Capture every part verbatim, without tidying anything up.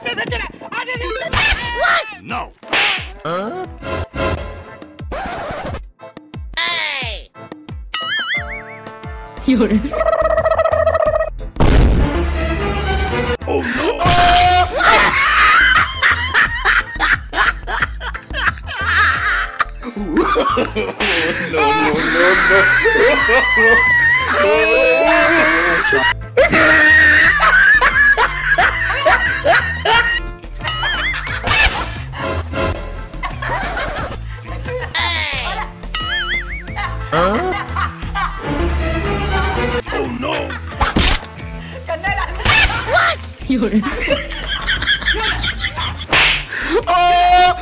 No. Huh? Hey. You're. Oh no. No, no, no, no. Huh? Oh no! What? You're. Oh!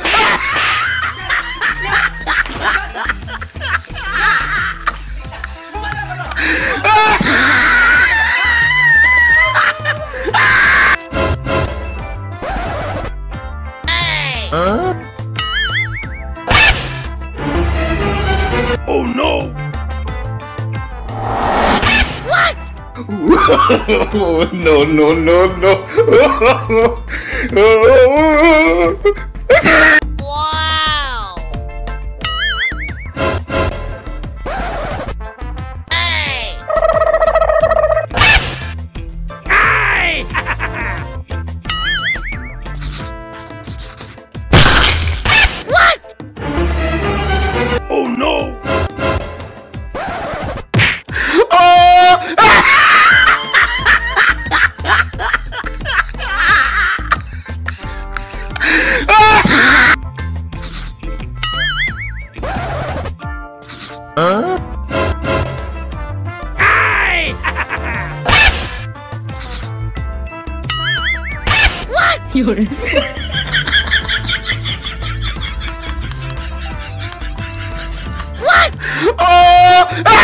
Huh? Oh no! What? No, no, no, no. Wow! Hey! Hey! What? Oh no! Huh? Hey! What? You're. What? Oh!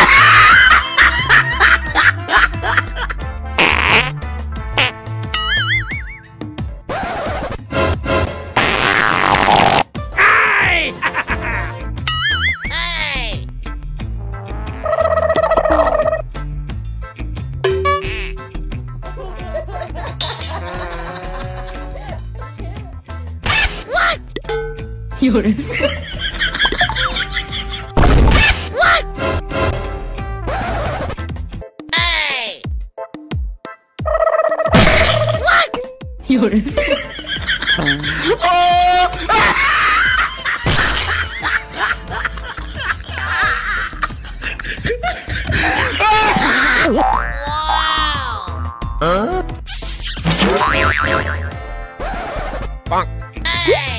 You're. What? Hey! What? You're. Oh! Wow! Huh? Bonk. Hey!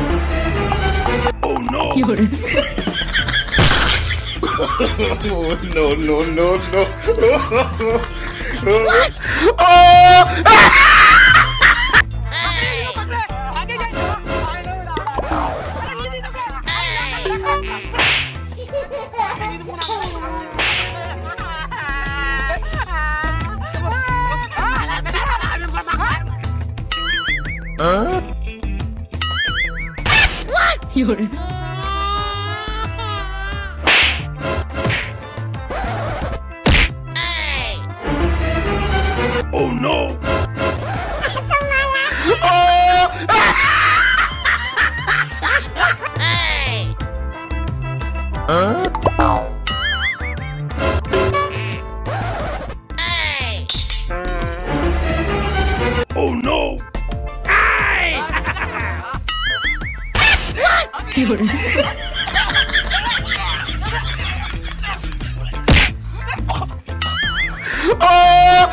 Oh no! You're. No, no, no, no. What? Oh! Hey! Huh? What? You're. Hey! Oh no! Oh! Hey! Huh? Hey! Oh no! Hey! What? You're. Oh!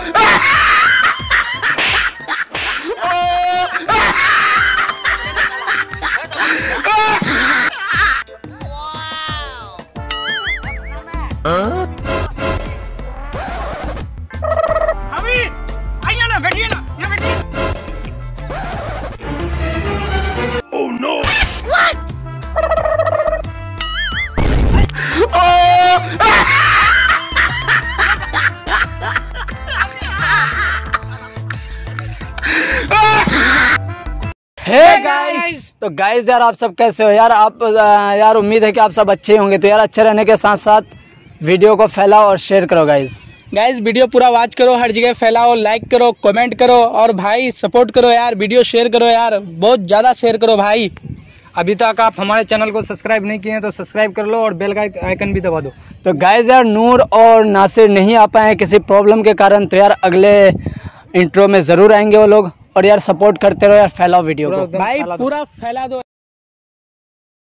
Huh? अभी आइए ना बैठिए ना ये बैठिए। Oh no! What? Oh! Hey guys, तो guys यार आप सब कैसे हो यार। आप यार उम्मीद है कि आप सब अच्छे होंगे। तो यार अच्छे रहने के साथ साथ वीडियो को फैलाओ और शेयर करो गाइस। गाइस वीडियो पूरा वॉच करो, हर जगह फैलाओ, लाइक करो, कमेंट करो और भाई सपोर्ट करो यार, वीडियो शेयर करो यार, बहुत ज़्यादा शेयर करो भाई। अभी तक आप हमारे चैनल को सब्सक्राइब नहीं किए हैं तो सब्सक्राइब कर लो और बेल का आइकन भी दबा दो। तो गाइस यार नूर और नासिर नहीं आ पाए किसी प्रॉब्लम के कारण, तो यार अगले इंट्रो में ज़रूर आएंगे वो लोग। और यार सपोर्ट करते रहो यार, फैलाओ वीडियो को भाई, पूरा फैला दो।